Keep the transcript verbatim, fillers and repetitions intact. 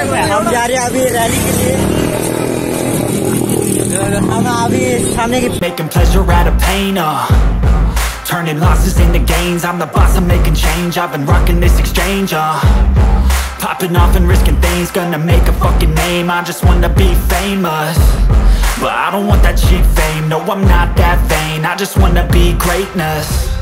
हम जा रहे हैं अभी रैली के लिए। हम अभी सामने की making pleasure out of pain, uh turning losses into gains. I'm the boss, I'm making change. I've been rocking this exchange, uh popping off and risking things. Gonna make a fucking name. I just wanna be famous, but I don't want that cheap fame. No, I'm not that vain. I just wanna be greatness.